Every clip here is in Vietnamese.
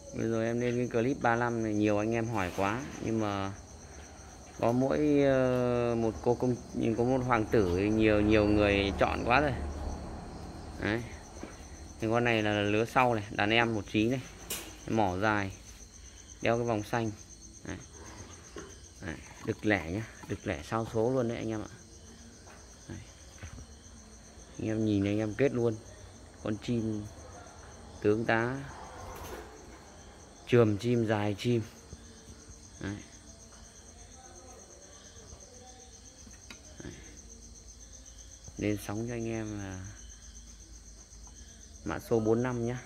Bây giờ em lên cái clip 35 này nhiều anh em hỏi quá, nhưng mà có mỗi một cô công, nhưng có một hoàng tử nhiều nhiều người chọn quá rồi. Đấy. Thì con này là lứa sau này, đàn em một trí này, mỏ dài, đeo cái vòng xanh. Đấy. Đấy. Đực lẻ nhá, đực lẻ sao số luôn đấy anh em ạ. Đấy. Anh em nhìn anh em kết luôn. Con chim tướng tá, chườm chim, dài chim. Đấy. Đấy. Lên sóng cho anh em là mã số 45 nhá,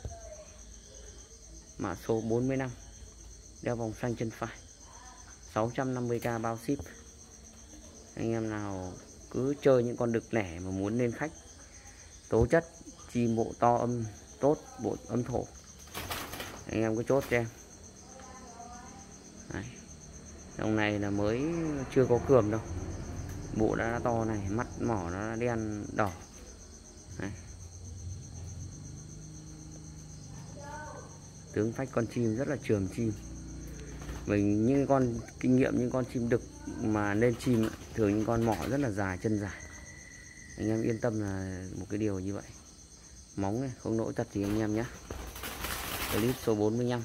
mã số 45, đeo vòng xanh chân phải, 650k bao ship. Anh em nào cứ chơi những con đực lẻ mà muốn lên khách, tố chất, chim bộ to âm tốt, bộ âm thổ, anh em cứ chốt cho em. Đấy. Dòng này là mới chưa có cườm đâu, bộ đã to này, mắt mỏ nó đen đỏ. Đấy. Tướng phách con chim rất là chườm chim. Mình những con kinh nghiệm, những con chim đực mà lên chim thường những con mỏ rất là dài, chân dài. Anh em yên tâm là một cái điều như vậy. Móng này không nỗi tật gì anh em nhé. Clip số 45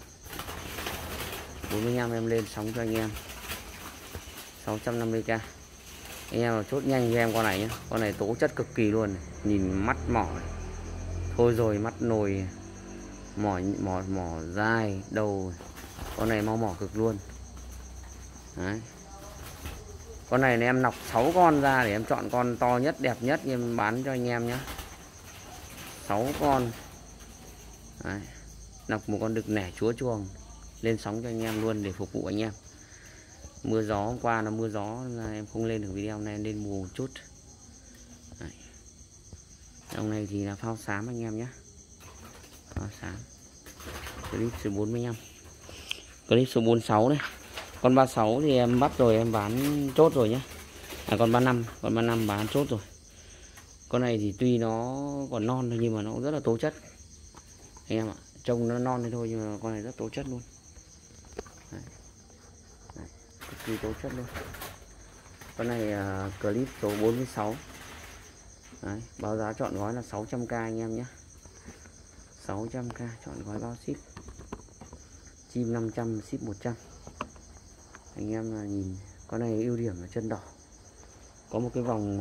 em lên sóng cho anh em 650k. Anh em chốt nhanh cho em con này nhé. Con này tố chất cực kỳ luôn này. Nhìn mắt mỏ này. Thôi rồi, mắt nồi, mỏ dài đầu. Con này mau mỏ cực luôn. Đấy. Con này em nọc 6 con ra để em chọn con to nhất, đẹp nhất em bán cho anh em nhé. 6 con. Đấy. Nọc một con đực nẻ chúa chuồng lên sóng cho anh em luôn để phục vụ anh em. Mưa gió hôm qua nó mưa gió là em không lên được video này, lên mùa một chút. Đấy. Dòng này thì là phao xám anh em nhé. Phao xám. Clip số 45. Clip số 46 này. Con 36 thì em bắt rồi, em bán chốt rồi nhé. Con 35 bán chốt rồi. Con này thì tuy nó còn non thôi nhưng mà nó cũng rất là tố chất anh em ạ. Trông nó non thôi nhưng mà con này rất tố chất luôn. Đấy. Đấy. Cực kỳ tố chất luôn. Con này clip số 46. Đấy. Báo giá chọn gói là 600k anh em nhé. 600k chọn gói bao ship. Chim 500 ship 100. Anh em là nhìn con này ưu điểm là chân đỏ, có một cái vòng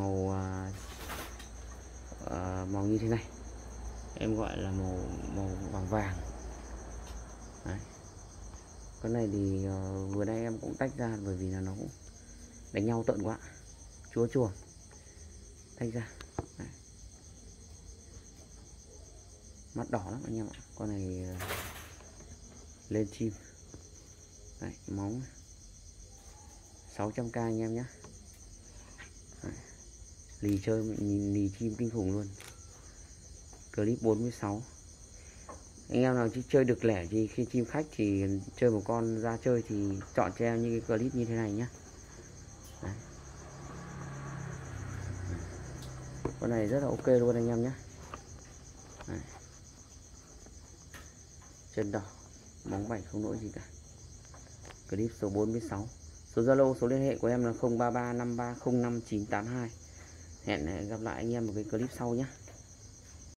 màu như thế này, em gọi là màu vàng vàng. Đấy. Con này thì vừa nay em cũng tách ra bởi vì là nó cũng đánh nhau tợn quá, chúa chuồng tách ra. Đấy. Mắt đỏ lắm anh em ạ. Con này lên chim. Đấy, móng 600k anh em nhé. Lì chơi, nhìn lì chim kinh khủng luôn. Clip 46. Anh em nào chứ chơi được lẻ thì khi chim khách thì chơi một con ra chơi thì chọn cho em như cái clip như thế này nhé. Đấy. Con này rất là ok luôn anh em nhé. Đấy. Chân đỏ, móng 7 không lỗi gì cả. Clip số 46. Số Zalo, số liên hệ của em là 0335305982. Hẹn gặp lại anh em một cái clip sau nhé.